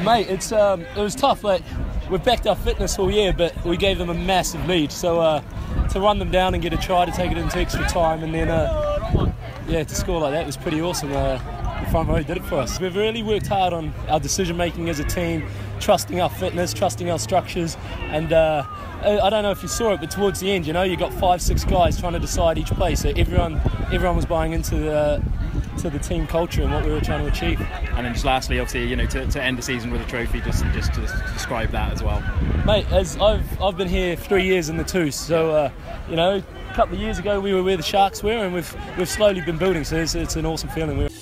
Mate, it was tough. Like, we've backed our fitness all year, but we gave them a massive lead. So to run them down and get a try, to take it into extra time, and then to score like that was pretty awesome. The front row did it for us. We've really worked hard on our decision making as a team, trusting our fitness, trusting our structures, and I don't know if you saw it, but towards the end, you got 5-6 guys trying to decide each play. So everyone was buying into the team culture and what we were trying to achieve. And then just lastly, obviously, to end the season with a trophy, just to describe that as well. Mate, as I've been here 3 years in the twos, so a couple of years ago we were where the Sharks were, and we've slowly been building. So it's an awesome feeling.